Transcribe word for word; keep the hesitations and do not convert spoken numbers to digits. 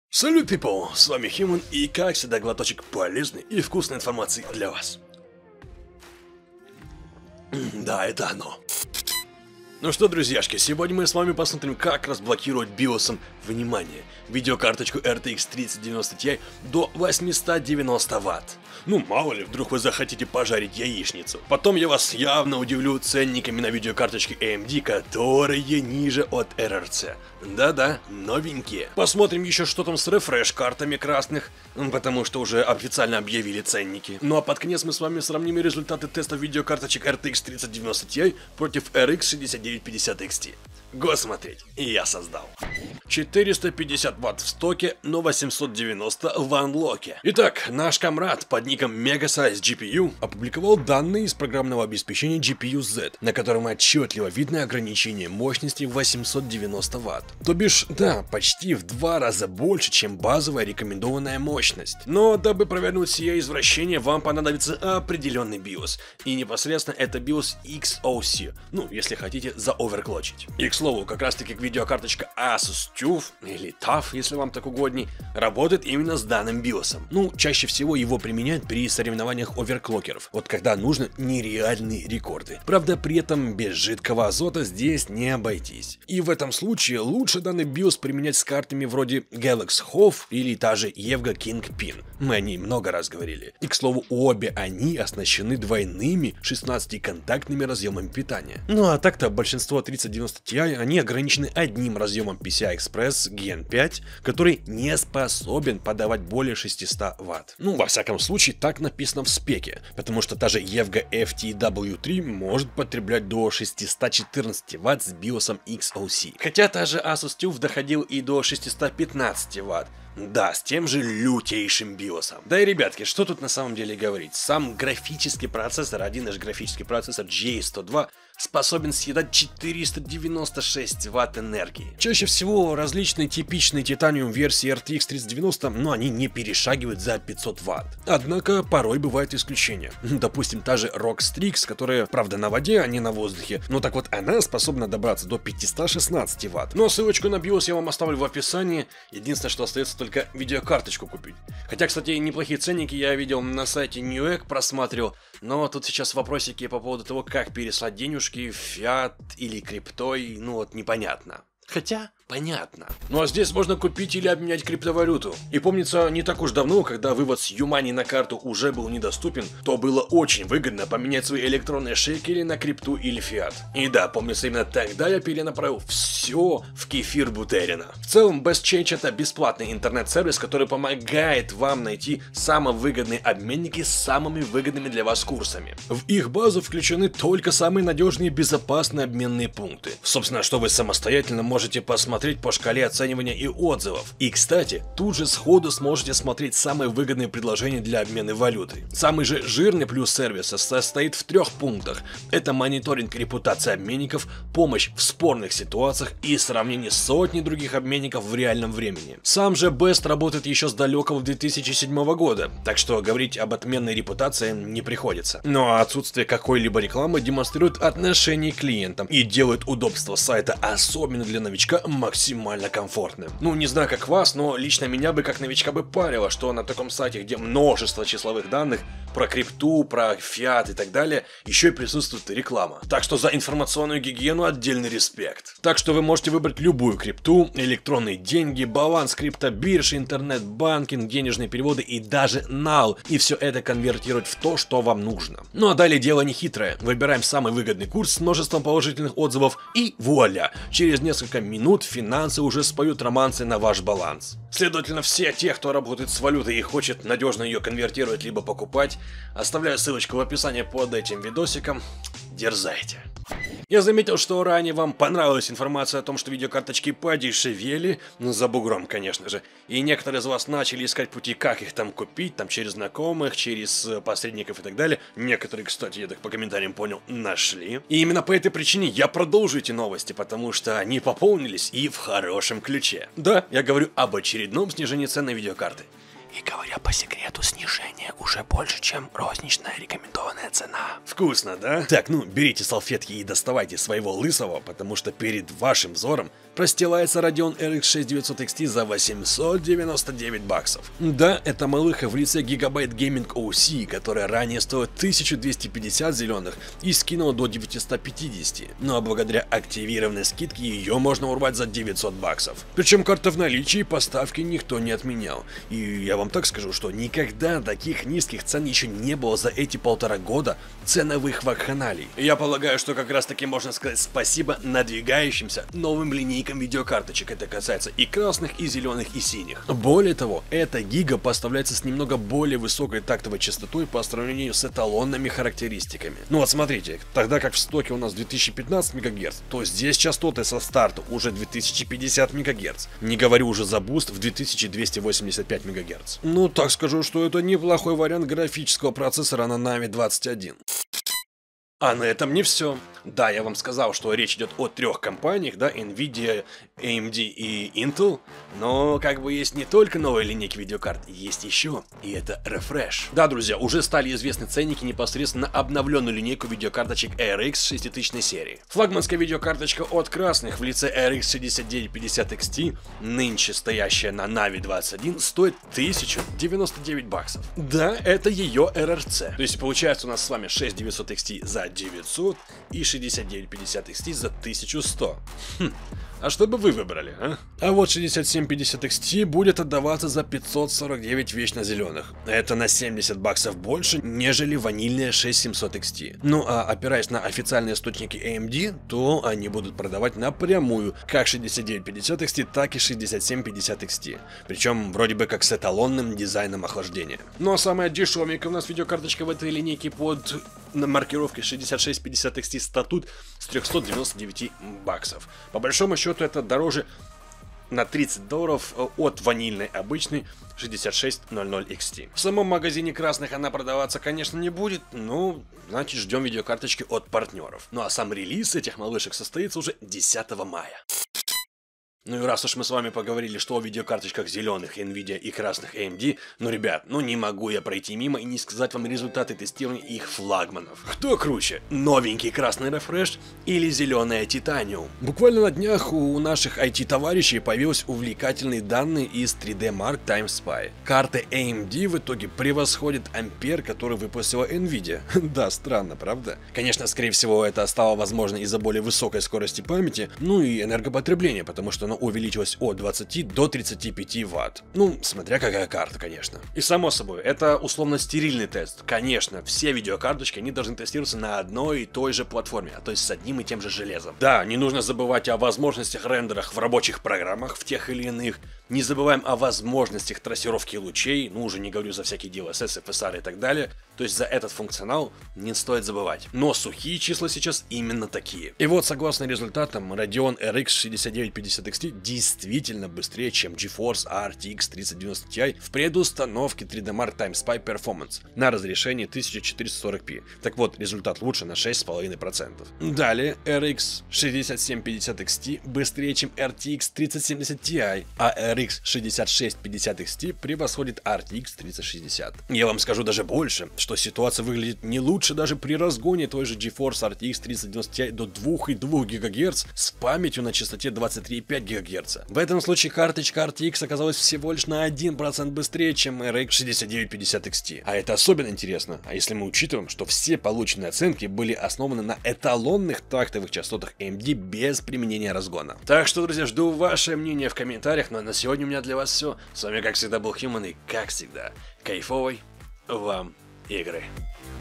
Салют, people! С вами Химон, и как всегда глоточек полезной и вкусной информации для вас. Да, это оно. Ну что, друзьяшки, сегодня мы с вами посмотрим, как разблокировать биосом, внимание, видеокарточку эр ти икс тридцать девяносто ти до восьмисот девяноста ватт. Ну, мало ли, вдруг вы захотите пожарить яичницу. Потом я вас явно удивлю ценниками на видеокарточки эй эм ди, которые ниже от эр эр си. Да-да, новенькие. Посмотрим еще, что там с рефреш-картами красных, потому что уже официально объявили ценники. Ну а под конец мы с вами сравним результаты тестов видеокарточек эр ти икс тридцать девяносто ти против эр икс шестьдесят девять пятьдесят икс ти. Го смотреть, и я создал. четыреста пятьдесят ватт в стоке, но восемьсот девяносто в анлоке. Итак, наш комрад под ником Megasize джи пи ю опубликовал данные из программного обеспечения джи пи ю зет, на котором отчетливо видно ограничение мощности в восемьсот девяносто ватт. То бишь, да, почти в два раза больше, чем базовая рекомендованная мощность. Но дабы провернуть сие извращение, вам понадобится определенный биос. И непосредственно это биос икс о си, ну, если хотите заоверклочить. И, к слову, как раз таки видеокарточка Asus тюф, или таф, если вам так угодней, работает именно с данным биосом. Ну, чаще всего его применяют при соревнованиях оверклокеров, вот когда нужно нереальные рекорды. Правда, при этом без жидкого азота здесь не обойтись. И в этом случае лучше данный биос применять с картами вроде Galaxy хоф или та же Евга Kingpin. Мы о ней много раз говорили. И, к слову, обе они оснащены двойными шестнадцатиконтактными разъемами питания. Ну а так-то большинство тридцать девяносто ти они ограничены одним разъемом пи си ай Express ген пять, который не способен подавать более шестисот ватт. Ну, во всяком случае, так написано в спеке, потому что та же Евга эф ти дабл ю три может потреблять до шестисот четырнадцати ватт с биосом икс о си. Хотя та же Asus тюф доходил и до шестисот пятнадцати ватт. Да, с тем же лютейшим биосом. Да и, ребятки, что тут на самом деле говорить? Сам графический процессор, один наш графический процессор джи эй сто два, способен съедать четыреста девяносто шесть ватт энергии. Чаще всего различные типичные титаниум версии эр ти икс тридцать девяносто, но они не перешагивают за пятьсот ватт. Однако порой бывают исключения. Допустим, та же эр о икс Strix, которая, правда, на воде, а не на воздухе, но так вот она способна добраться до пятисот шестнадцати ватт. Но ссылочку на биос я вам оставлю в описании. Единственное, что остается, только видеокарточку купить. Хотя, кстати, неплохие ценники я видел на сайте Newegg, просматривал, но тут сейчас вопросики по поводу того, как переслать денежки в фиат или криптой, ну вот непонятно. Хотя, понятно. Ну а здесь можно купить или обменять криптовалюту. И помнится, не так уж давно, когда вывод с Юмани на карту уже был недоступен, то было очень выгодно поменять свои электронные шекели на крипту или фиат. И да, помнится, именно тогда я перенаправил все в кефир Бутерина. В целом, BestChange — это бесплатный интернет-сервис, который помогает вам найти самые выгодные обменники с самыми выгодными для вас курсами. В их базу включены только самые надежные и безопасные обменные пункты. Собственно, что вы самостоятельно можете Можете посмотреть по шкале оценивания и отзывов. И, кстати, тут же сходу сможете смотреть самые выгодные предложения для обмена валюты. Самый же жирный плюс сервиса состоит в трех пунктах. Это мониторинг репутации обменников, помощь в спорных ситуациях и сравнение сотни других обменников в реальном времени. Сам же Best работает еще с далекого две тысячи седьмого года, так что говорить об отменной репутации не приходится. Но отсутствие какой-либо рекламы демонстрирует отношение к клиентам и делает удобство сайта, особенно для новичка, максимально комфортным. Ну, не знаю как вас, но лично меня бы как новичка бы парило, что на таком сайте, где множество числовых данных про крипту, про фиат и так далее, еще и присутствует реклама. Так что за информационную гигиену отдельный респект. Так что вы можете выбрать любую крипту, электронные деньги, баланс криптобиржи, интернет-банкинг, денежные переводы и даже нал, и все это конвертировать в то, что вам нужно. Ну а далее дело не хитрое. Выбираем самый выгодный курс с множеством положительных отзывов и вуаля! Через несколько минут финансы уже споют романсы на ваш баланс. Следовательно, все те, кто работает с валютой и хочет надежно ее конвертировать либо покупать, оставляю ссылочку в описании под этим видосиком. Дерзайте. Я заметил, что ранее вам понравилась информация о том, что видеокарточки подешевели, ну за бугром, конечно же, и некоторые из вас начали искать пути, как их там купить, там через знакомых, через посредников и так далее. Некоторые, кстати, я так по комментариям понял, нашли. И именно по этой причине я продолжу эти новости, потому что они пополнились и в хорошем ключе. Да, я говорю об очередном снижении цен на видеокарты. И говоря по секрету, снижение уже больше, чем розничная рекомендованная цена. Вкусно, да? Так, ну, берите салфетки и доставайте своего лысого, потому что перед вашим взором простилается Radeon эр икс шесть тысяча девятьсот икс ти за восемьсот девяносто девять баксов. Да, это малыха в лице Gigabyte Gaming о си, которая ранее стоила тысячу двести пятьдесят зеленых и скинула до девятисот пятидесяти. Ну а благодаря активированной скидке ее можно урвать за девятьсот баксов. Причем карта в наличии, поставки никто не отменял. И я вам так скажу, что никогда таких низких цен еще не было за эти полтора года ценовых вакханалий. Я полагаю, что как раз таки можно сказать спасибо надвигающимся новым линейкам видеокарточек. Это касается и красных, и зеленых, и синих. Более того, эта гига поставляется с немного более высокой тактовой частотой по сравнению с эталонными характеристиками. Ну вот смотрите, тогда как в стоке у нас две тысячи пятнадцать мегагерц, то здесь частоты со старта уже две тысячи пятьдесят мегагерц. Не говорю уже за буст в две тысячи двести восемьдесят пять мегагерц. Ну так скажу, что это неплохой вариант графического процессора на Navi двадцать один. А на этом не все. Да, я вам сказал, что речь идет о трех компаниях, да, Nvidia, эй эм ди и Intel, но как бы есть не только новые линейки видеокарт, есть еще, и это Refresh. Да, друзья, уже стали известны ценники непосредственно на обновленную линейку видеокарточек эр икс шеститысячной серии. Флагманская видеокарточка от красных в лице эр икс шестьдесят девять пятьдесят икс ти, нынче стоящая на Navi двадцать один, стоит тысячу девяносто девять баксов. Да, это ее эр эр си. То есть получается у нас с вами шесть тысяч девятьсот икс ти за девятьсот и шестьдесят девять пятьдесят икс ти за тысячу сто. Хм. А что бы вы выбрали, а? А вот шестьдесят семь пятьдесят икс ти будет отдаваться за пятьсот сорок девять вечно зеленых. Это на семьдесят баксов больше, нежели ванильная шесть тысяч семьсот икс ти. Ну а опираясь на официальные источники эй эм ди, то они будут продавать напрямую как шестьдесят девять пятьдесят икс ти, так и шестьдесят семь пятьдесят икс ти. Причем вроде бы как с эталонным дизайном охлаждения. Ну а самая дешевенькая у нас видеокарточка в этой линейке под маркировкой шестьдесят шесть пятьдесят икс ти статут с трёхсот девяноста девяти баксов. По большому счету это дороже на тридцать долларов от ванильной обычной шестьдесят шесть ноль икс ти. В самом магазине красных она продаваться, конечно, не будет, но значит ждем видеокарточки от партнеров. Ну а сам релиз этих малышек состоится уже десятого мая. Ну и раз уж мы с вами поговорили, что о видеокарточках зеленых Nvidia и красных эй эм ди, ну ребят, ну не могу я пройти мимо и не сказать вам результаты тестирования их флагманов. Кто круче, новенький красный Refresh или зеленая Titanium? Буквально на днях у наших ай ти-товарищей появились увлекательные данные из три дэ Mark Time Spy. Карты эй эм ди в итоге превосходят ампер, который выпустила Nvidia. Да, странно, правда? Конечно, скорее всего, это стало возможно из-за более высокой скорости памяти, ну и энергопотребления, потому что оно увеличилось от двадцати до тридцати пяти ватт. Ну, смотря какая карта, конечно. И само собой, это условно стерильный тест. Конечно, все видеокарточки, они должны тестироваться на одной и той же платформе, а то есть с одним и тем же железом. Да, не нужно забывать о возможностях рендерах в рабочих программах, в тех или иных. Не забываем о возможностях трассировки лучей, ну уже не говорю за всякие ди эл эс эс, эф эс ар и так далее. То есть за этот функционал не стоит забывать. Но сухие числа сейчас именно такие. И вот согласно результатам, Radeon эр икс шестьдесят девять пятьдесят икс ти действительно быстрее, чем GeForce ар ти экс тридцать девяносто ти в предустановке три дэ Mark Time Spy Performance на разрешении тысяча четыреста сорок пи. Так вот, результат лучше на шесть целых пять десятых процента. Далее, эр икс шестьдесят семь пятьдесят икс ти быстрее, чем эр ти экс тридцать семьдесят ти, а эр икс шестьдесят шесть пятьдесят икс ти превосходит ар ти экс тридцать шестьдесят. Я вам скажу даже больше, что ситуация выглядит не лучше даже при разгоне той же GeForce ар ти экс тридцать девяносто ти до двух целых двух десятых гигагерца с памятью на частоте двадцать три целых пять десятых гигагерца. В этом случае карточка ар ти экс оказалась всего лишь на один процент быстрее, чем эр икс шестьдесят девять пятьдесят икс ти. А это особенно интересно, а если мы учитываем, что все полученные оценки были основаны на эталонных тактовых частотах эй эм ди без применения разгона. Так что, друзья, жду ваше мнение в комментариях, но на сегодня у меня для вас все. С вами, как всегда, был Human, и, как всегда, кайфовой вам игры.